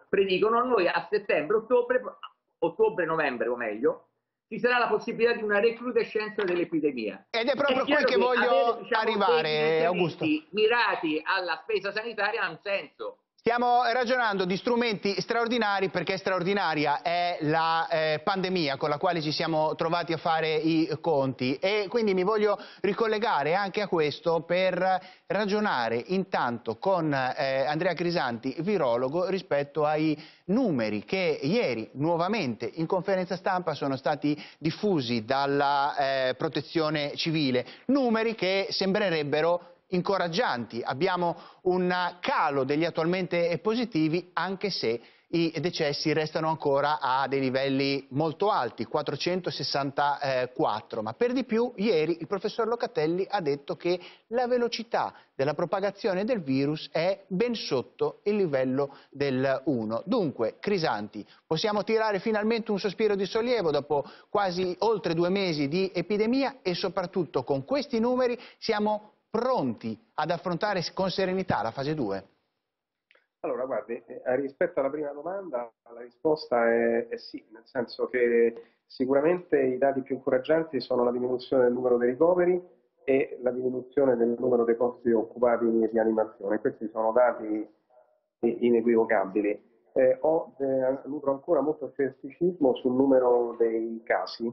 predicono, noi a settembre, ottobre-novembre o meglio, ci sarà la possibilità di una recrudescenza dell'epidemia. Ed è proprio qui che avere, voglio diciamo, arrivare, Augusto. dei finanziamenti mirati alla spesa sanitaria ha un senso. Stiamo ragionando di strumenti straordinari perché straordinaria è la pandemia con la quale ci siamo trovati a fare i conti, e quindi mi voglio ricollegare anche a questo per ragionare intanto con Andrea Crisanti, virologo, rispetto ai numeri che ieri nuovamente in conferenza stampa sono stati diffusi dalla Protezione Civile, numeri che sembrerebbero incoraggianti. Abbiamo un calo degli attualmente positivi, anche se i decessi restano ancora a dei livelli molto alti, 464, ma per di più ieri il professor Locatelli ha detto che la velocità della propagazione del virus è ben sotto il livello del 1. Dunque, Crisanti, possiamo tirare finalmente un sospiro di sollievo dopo quasi oltre 2 mesi di epidemia, e soprattutto con questi numeri siamo pronti ad affrontare con serenità la fase 2? Allora, guardi, rispetto alla prima domanda, la risposta è sì, nel senso che sicuramente i dati più incoraggianti sono la diminuzione del numero dei ricoveri e la diminuzione del numero dei posti occupati in rianimazione. Questi sono dati inequivocabili. Nutro ancora molto scetticismo sul numero dei casi.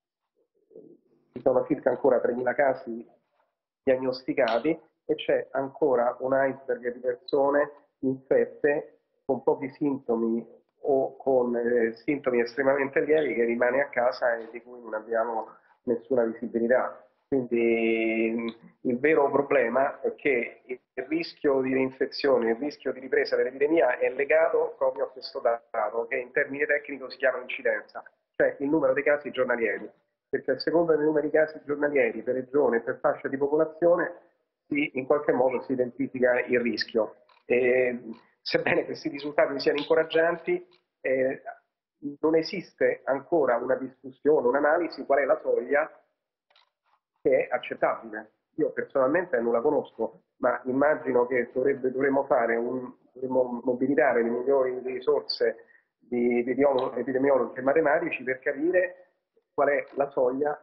Ci sono circa ancora 3.000 casi diagnosticati e c'è ancora un iceberg di persone infette con pochi sintomi o con sintomi estremamente lievi che rimane a casa e di cui non abbiamo nessuna visibilità. Quindi il vero problema è che il rischio di reinfezione, il rischio di ripresa dell'epidemia è legato proprio a questo dato che in termini tecnici si chiama incidenza, cioè il numero dei casi giornalieri, perché a seconda dei numeri di casi giornalieri per regione e per fascia di popolazione in qualche modo si identifica il rischio. Sebbene questi risultati siano incoraggianti, non esiste ancora una discussione, un'analisi qual è la soglia che è accettabile. Io personalmente non la conosco, ma immagino che dovremmo mobilitare le migliori risorse di epidemiologi e matematici per capire qual è la soglia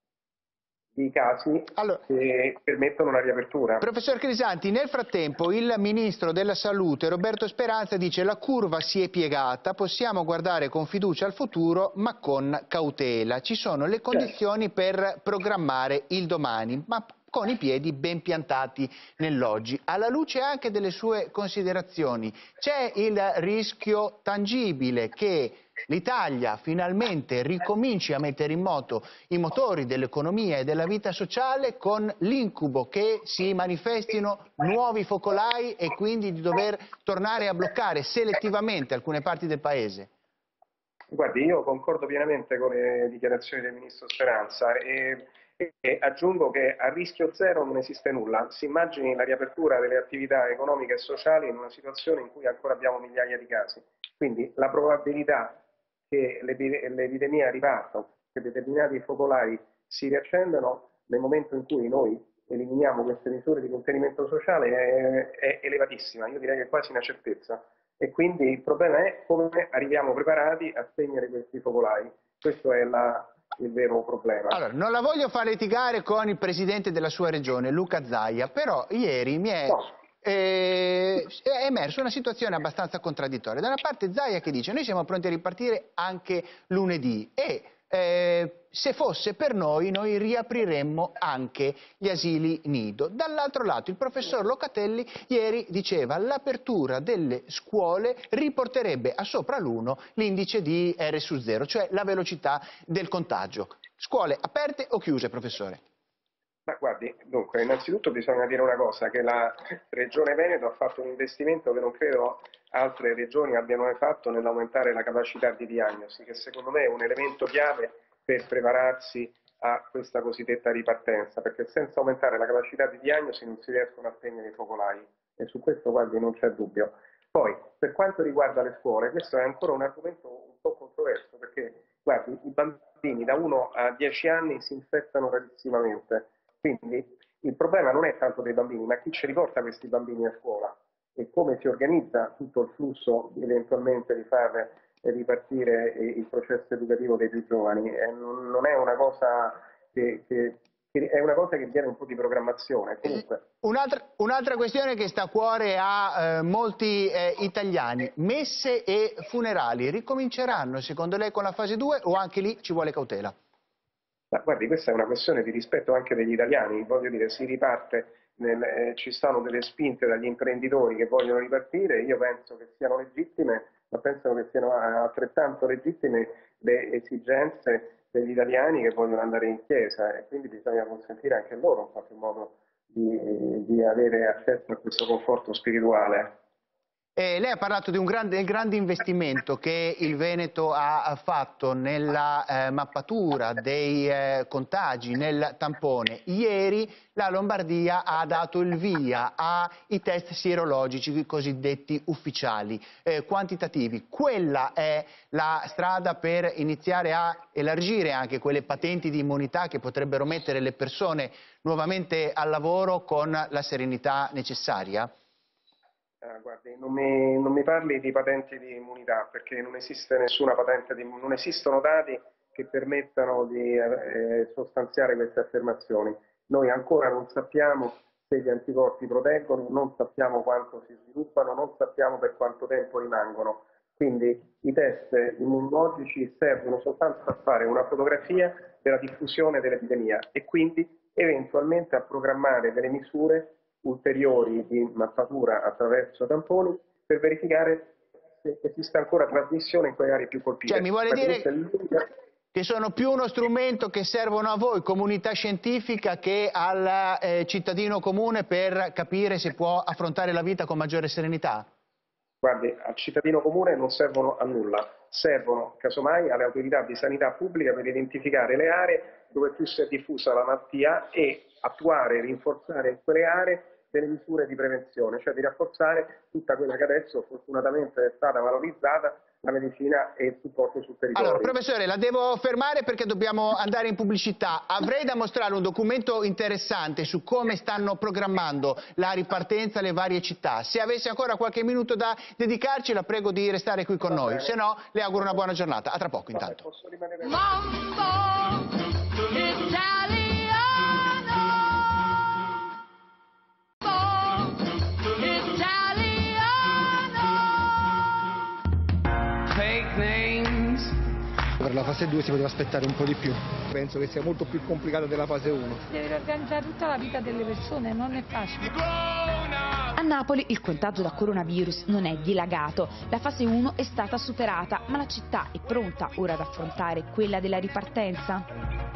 di casi che permettono una riapertura. Professor Crisanti, nel frattempo il Ministro della Salute, Roberto Speranza, dice: la curva si è piegata, possiamo guardare con fiducia al futuro ma con cautela. Ci sono le condizioni per programmare il domani, ma con i piedi ben piantati nell'oggi. Alla luce anche delle sue considerazioni, c'è il rischio tangibile che l'Italia finalmente ricominci a mettere in moto i motori dell'economia e della vita sociale, con l'incubo che si manifestino nuovi focolai e quindi di dover tornare a bloccare selettivamente alcune parti del Paese? Guardi, io concordo pienamente con le dichiarazioni del Ministro Speranza e aggiungo che a rischio zero non esiste nulla. Si immagini la riapertura delle attività economiche e sociali in una situazione in cui ancora abbiamo migliaia di casi. Quindi la probabilità che l'epidemia riparta, che determinati focolai si riaccendano nel momento in cui noi eliminiamo queste misure di contenimento sociale è elevatissima, io direi che è quasi una certezza. E quindi il problema è come arriviamo preparati a spegnere questi focolai. Questo è il vero problema. Allora, non la voglio far litigare con il presidente della sua regione, Luca Zaia, però ieri mi è... è emersa una situazione abbastanza contraddittoria. Da una parte Zaia che dice: noi siamo pronti a ripartire anche lunedì e se fosse per noi riapriremmo anche gli asili nido. Dall'altro lato il professor Locatelli ieri diceva: l'apertura delle scuole riporterebbe a sopra l'1 l'indice di R su 0, cioè la velocità del contagio. Scuole aperte o chiuse, professore? Ma guardi, dunque, innanzitutto bisogna dire una cosa, che la Regione Veneto ha fatto un investimento che non credo altre regioni abbiano mai fatto nell'aumentare la capacità di diagnosi, che secondo me è un elemento chiave per prepararsi a questa cosiddetta ripartenza, perché senza aumentare la capacità di diagnosi non si riescono a spegnere i focolai, e su questo, guardi, non c'è dubbio. Poi, per quanto riguarda le scuole, questo è ancora un argomento un po' controverso, perché, guardi, i bambini da 1 a 10 anni si infettano rarissimamente. Quindi il problema non è tanto dei bambini, ma chi ci riporta questi bambini a scuola. e come si organizza tutto il flusso eventualmente di far ripartire il processo educativo dei più giovani. Non è una cosa è una cosa che viene un po' di programmazione. Comunque. Un'altra questione che sta a cuore a molti italiani, messe e funerali, ricominceranno secondo lei con la fase 2 o anche lì ci vuole cautela? Ma guardi, questa è una questione di rispetto anche degli italiani, voglio dire, si riparte, ci sono delle spinte dagli imprenditori che vogliono ripartire, io penso che siano legittime, ma penso che siano altrettanto legittime le esigenze degli italiani che vogliono andare in chiesa e quindi bisogna consentire anche loro in qualche modo di avere accesso a questo conforto spirituale. Lei ha parlato di un grande investimento che il Veneto ha fatto nella mappatura dei contagi, nel tampone. Ieri la Lombardia ha dato il via ai test sierologici cosiddetti ufficiali, quantitativi. Quella è la strada per iniziare a elargire anche quelle patenti di immunità che potrebbero mettere le persone nuovamente al lavoro con la serenità necessaria? Guardi, non mi parli di patenti di immunità perché non esiste nessuna patente non esistono dati che permettano di sostanziare queste affermazioni. Noi ancora non sappiamo se gli anticorpi proteggono, non sappiamo quanto si sviluppano, non sappiamo per quanto tempo rimangono. Quindi i test immunologici servono soltanto a fare una fotografia della diffusione dell'epidemia e quindi eventualmente a programmare delle misure ulteriori di mappatura attraverso tamponi per verificare se esiste ancora trasmissione in quelle aree più colpite. Cioè mi vuole dire che sono più uno strumento che servono a voi, comunità scientifica, che al cittadino comune per capire se può affrontare la vita con maggiore serenità? Guardi, al cittadino comune non servono a nulla, servono casomai alle autorità di sanità pubblica per identificare le aree dove più si è diffusa la malattia e attuare e rinforzare in quelle aree delle misure di prevenzione, cioè di rafforzare tutta quella che adesso fortunatamente è stata valorizzata, la medicina e il supporto sul territorio. Allora, professore, la devo fermare perché dobbiamo andare in pubblicità. Avrei da mostrare un documento interessante su come stanno programmando la ripartenza alle varie città. Se avesse ancora qualche minuto da dedicarci, la prego di restare qui con noi. Se no, le auguro una buona giornata. A tra poco, intanto. Posso rimanere... Per la fase 2 si poteva aspettare un po' di più. Penso che sia molto più complicata della fase 1. Deve organizzare tutta la vita delle persone, non è facile. A Napoli il contagio da coronavirus non è dilagato. La fase 1 è stata superata, ma la città è pronta ora ad affrontare quella della ripartenza?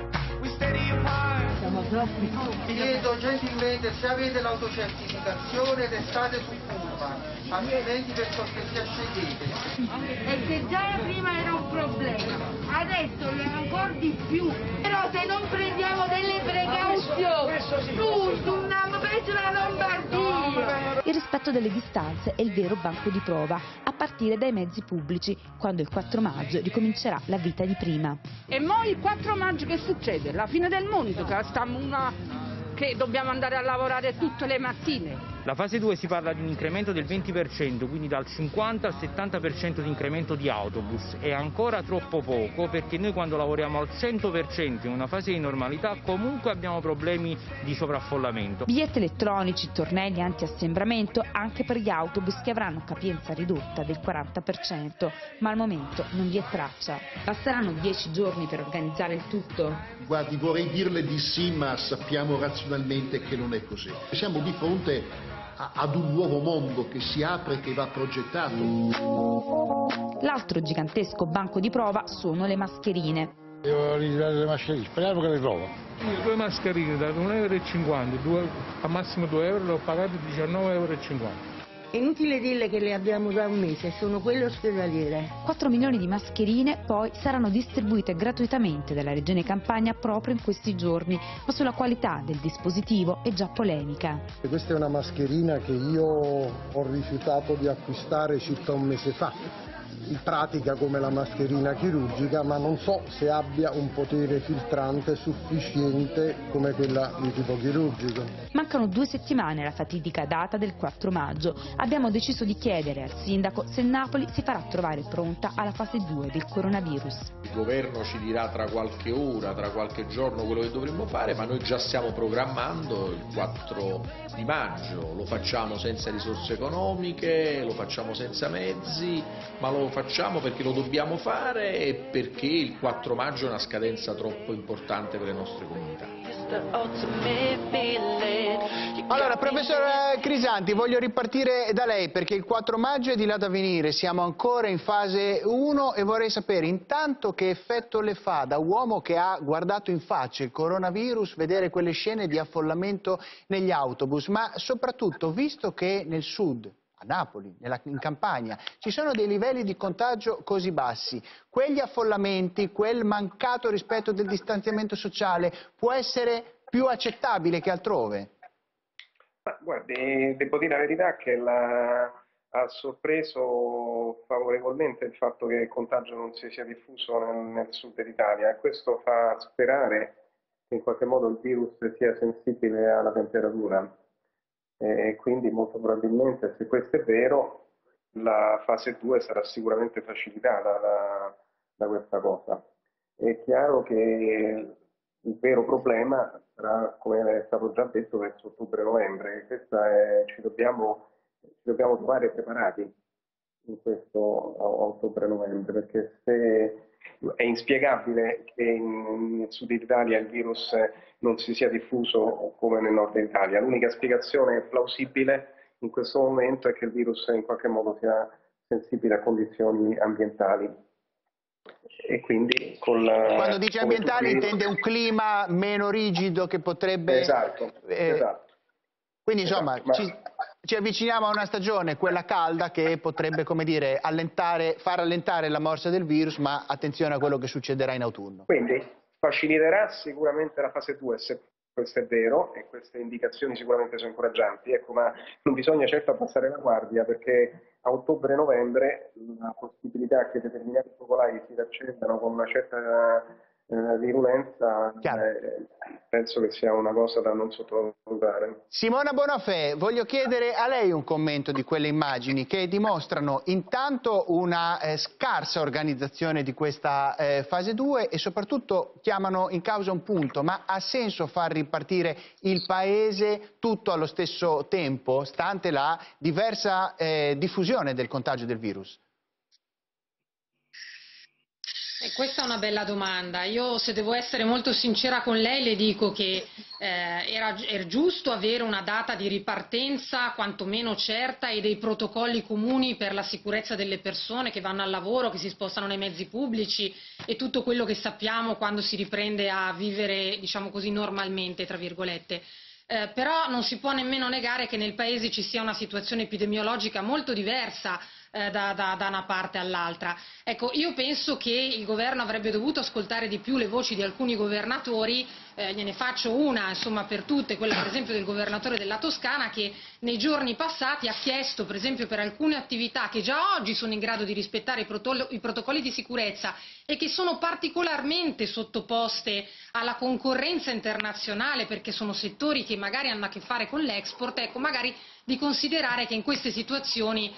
Siamo troppi. Vi chiedo gentilmente se avete l'autocertificazione restate su curva, altrimenti per cortesia scendete. E che già prima era un problema, adesso lo è ancora di più. Però se non prendiamo delle precauzioni, su una pezza la Lombardia. Il rispetto delle distanze è il vero banco di prova, a partire dai mezzi pubblici, quando il 4 maggio ricomincerà la vita di prima. E mo' il 4 maggio che succede? La fine del mondo, che dobbiamo andare a lavorare tutte le mattine. La fase 2 si parla di un incremento del 20%, quindi dal 50 al 70% di incremento di autobus. È ancora troppo poco perché noi quando lavoriamo al 100% in una fase di normalità comunque abbiamo problemi di sovraffollamento. Biglietti elettronici, tornelli anti-assembramento anche per gli autobus che avranno capienza ridotta del 40%, ma al momento non vi è traccia. Basteranno 10 giorni per organizzare il tutto? Guardi, vorrei dirle di sì, ma sappiamo razionalmente che non è così. Siamo di fronte ad un nuovo mondo che si apre e che va progettato. L'altro gigantesco banco di prova sono le mascherine. Devo ritirare le mascherine, speriamo che le trovo. Io 2 mascherine da 1,50 €, al massimo 2 euro, le ho pagate 19,50 €. È inutile dirle che le abbiamo da un mese, sono quelle ospedaliere. 4 milioni di mascherine poi saranno distribuite gratuitamente dalla Regione Campania proprio in questi giorni, ma sulla qualità del dispositivo è già polemica. Questa è una mascherina che io ho rifiutato di acquistare circa un mese fa, pratica come la mascherina chirurgica, ma non so se abbia un potere filtrante sufficiente come quella di tipo chirurgico. Mancano 2 settimane alla fatidica data del 4 maggio. Abbiamo deciso di chiedere al sindaco se Napoli si farà trovare pronta alla fase 2 del coronavirus. Il governo ci dirà tra qualche ora, tra qualche giorno quello che dovremmo fare, ma noi già stiamo programmando il 4 di maggio. Lo facciamo senza risorse economiche, lo facciamo senza mezzi, ma lo facciamo perché lo dobbiamo fare e perché il 4 maggio è una scadenza troppo importante per le nostre comunità. Allora, professor Crisanti, voglio ripartire da lei perché il 4 maggio è di là da venire, siamo ancora in fase 1 e vorrei sapere intanto che effetto le fa da uomo che ha guardato in faccia il coronavirus vedere quelle scene di affollamento negli autobus, ma soprattutto visto che nel sud, a Napoli, in Campania, ci sono dei livelli di contagio così bassi, quegli affollamenti, quel mancato rispetto del distanziamento sociale può essere più accettabile che altrove? Ma guardi, devo dire la verità che ha sorpreso favorevolmente il fatto che il contagio non si sia diffuso nel sud d'Italia, e questo fa sperare che in qualche modo il virus sia sensibile alla temperatura. E quindi molto probabilmente, se questo è vero, la fase 2 sarà sicuramente facilitata da questa cosa. È chiaro che il vero problema sarà, come è stato già detto, verso ottobre-novembre. Ci dobbiamo trovare preparati in questo ottobre-novembre, perché se è inspiegabile che nel sud Italia il virus non si sia diffuso come nel nord Italia. L'unica spiegazione plausibile in questo momento è che il virus in qualche modo sia sensibile a condizioni ambientali. E quindi quando dice ambientali intende un clima meno rigido che potrebbe... Esatto. Quindi insomma ci avviciniamo a una stagione, quella calda, che potrebbe, come dire, far allentare la morsa del virus, ma attenzione a quello che succederà in autunno. Quindi faciliterà sicuramente la fase 2, se questo è vero, e queste indicazioni sicuramente sono incoraggianti, ecco, ma non bisogna certo abbassare la guardia, perché a ottobre-novembre la possibilità che determinati focolai si riaccendano con una certa virulenza penso che sia una cosa da non sottovalutare. Simona Bonafè, voglio chiedere a lei un commento di quelle immagini che dimostrano intanto una scarsa organizzazione di questa fase 2 e soprattutto chiamano in causa un punto: ma ha senso far ripartire il paese tutto allo stesso tempo, stante la diversa diffusione del contagio del virus? Questa è una bella domanda. Io, se devo essere molto sincera con lei, le dico che era giusto avere una data di ripartenza quantomeno certa e dei protocolli comuni per la sicurezza delle persone che vanno al lavoro, che si spostano nei mezzi pubblici e tutto quello che sappiamo quando si riprende a vivere, diciamo così, normalmente, tra virgolette. Però non si può nemmeno negare che nel Paese ci sia una situazione epidemiologica molto diversa da una parte all'altra. Ecco, io penso che il governo avrebbe dovuto ascoltare di più le voci di alcuni governatori, gliene faccio una insomma per tutte, quella per esempio del governatore della Toscana, che nei giorni passati ha chiesto per esempio per alcune attività che già oggi sono in grado di rispettare i protocolli di sicurezza e che sono particolarmente sottoposte alla concorrenza internazionale perché sono settori che magari hanno a che fare con l'export, ecco, magari di considerare che in queste situazioni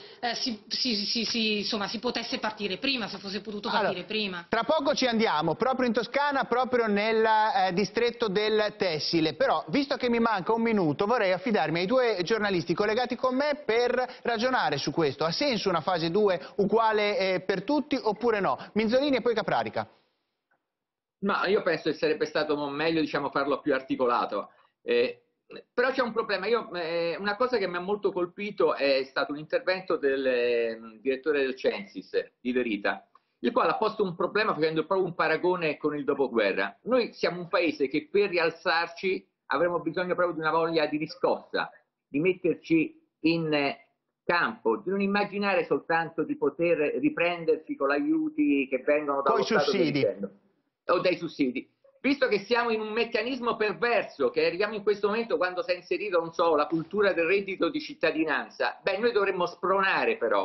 si potesse partire prima, se fosse potuto partire prima. Tra poco ci andiamo, proprio in Toscana, proprio nel distretto del tessile, però visto che mi manca un minuto vorrei affidarmi ai 2 giornalisti collegati con me per ragionare su questo. Ha senso una fase 2 uguale per tutti oppure no? Minzolini e poi Caprarica. Ma io penso che sarebbe stato meglio, diciamo, farlo più articolato. Però c'è un problema. Una cosa che mi ha molto colpito è stato un intervento del direttore del Censis, di Verita, il quale ha posto un problema facendo proprio un paragone con il dopoguerra. Noi siamo un paese che per rialzarci avremo bisogno proprio di una voglia di riscossa, di metterci in campo, di non immaginare soltanto di poter riprenderci con gli aiuti che vengono dallo Stato o dai sussidi. Visto che siamo in un meccanismo perverso, che arriviamo in questo momento quando si è inserito, non so, la cultura del reddito di cittadinanza, beh, noi dovremmo spronare però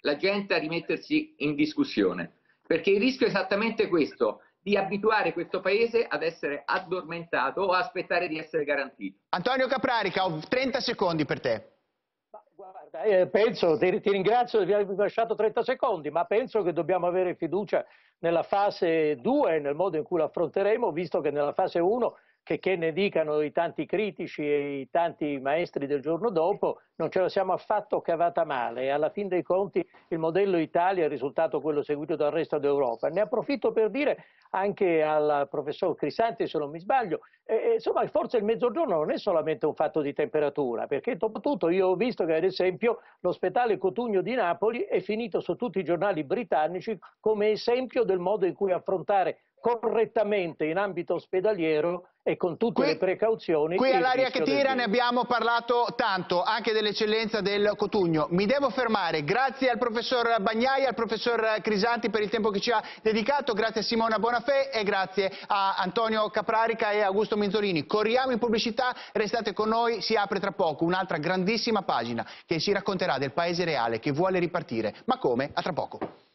la gente a rimettersi in discussione, perché il rischio è esattamente questo, di abituare questo paese ad essere addormentato o aspettare di essere garantito. Antonio Caprarica, ho 30 secondi per te. Guarda, penso, ti ringrazio di avermi lasciato 30 secondi, ma penso che dobbiamo avere fiducia nella fase 2, nel modo in cui lo affronteremo, visto che nella fase 1, che ne dicano i tanti critici e i tanti maestri del giorno dopo, non ce la siamo affatto cavata male e alla fin dei conti il modello Italia è risultato quello seguito dal resto d'Europa. Ne approfitto per dire anche al professor Crisanti, se non mi sbaglio, insomma forse il mezzogiorno non è solamente un fatto di temperatura, perché dopo tutto io ho visto che ad esempio l'ospedale Cotugno di Napoli è finito su tutti i giornali britannici come esempio del modo in cui affrontare correttamente in ambito ospedaliero e con tutte le precauzioni. Qui all'Aria che tira ne abbiamo parlato tanto, anche dell'eccellenza del Cotugno. Mi devo fermare, grazie al professor Bagnai, al professor Crisanti per il tempo che ci ha dedicato, grazie a Simona Bonafè e grazie a Antonio Caprarica e Augusto Minzolini. Corriamo in pubblicità, restate con noi, si apre tra poco un'altra grandissima pagina che ci racconterà del paese reale che vuole ripartire. Ma come? A tra poco.